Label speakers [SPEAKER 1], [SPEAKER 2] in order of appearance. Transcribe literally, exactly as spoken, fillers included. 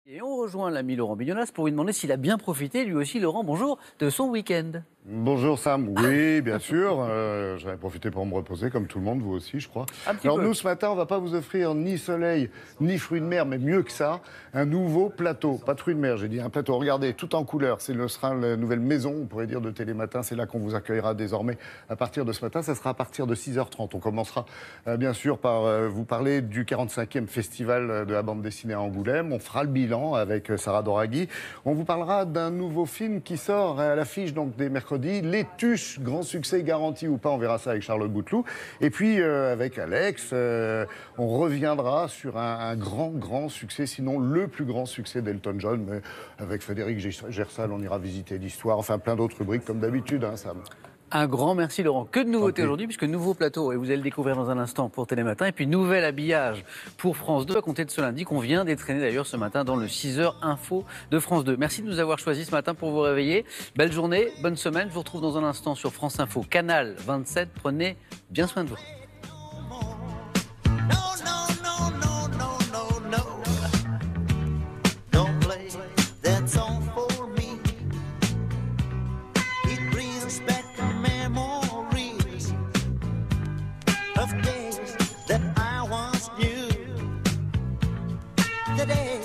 [SPEAKER 1] Et on rejoint l'ami Laurent Bignolas pour lui demander s'il a bien profité, lui aussi, Laurent, bonjour, de son week-end.
[SPEAKER 2] Bonjour Sam, oui bien sûr, euh, j'en ai profité pour me reposer comme tout le monde, vous aussi je crois.
[SPEAKER 1] Un petit
[SPEAKER 2] Alors
[SPEAKER 1] peu.
[SPEAKER 2] nous ce matin on va pas vous offrir ni soleil ni fruits de mer, mais mieux que ça, un nouveau plateau, pas de fruits de mer, j'ai dit un plateau, regardez, tout en couleur, c'est sera la nouvelle maison, on pourrait dire de Télématin, c'est là qu'on vous accueillera désormais à partir de ce matin, ça sera à partir de six heures trente. On commencera euh, bien sûr par euh, vous parler du quarante-cinquième festival de la bande dessinée à Angoulême, on fera le bilan avec Sarah Doraghi, on vous parlera d'un nouveau film qui sort à l'affiche donc des mercredis, Les Tuches, grand succès garanti ou pas, on verra ça avec Charlotte Bouteloup. Et puis euh, avec Alex, euh, on reviendra sur un, un grand, grand succès, sinon le plus grand succès d'Elton John. Mais avec Frédéric Gersal, on ira visiter l'histoire, enfin plein d'autres rubriques comme d'habitude, hein, Sam.
[SPEAKER 1] Un grand merci Laurent. Que de nouveautés aujourd'hui, puisque nouveau plateau, et vous allez le découvrir dans un instant pour Télématin, et puis nouvel habillage pour France deux, à compter de ce lundi, qu'on vient d'étraîner d'ailleurs ce matin dans le six heures Info de France deux. Merci de nous avoir choisis ce matin pour vous réveiller. Belle journée, bonne semaine, je vous retrouve dans un instant sur France Info, Canal vingt-sept. Prenez bien soin de vous.
[SPEAKER 3] Of days that I once knew. Today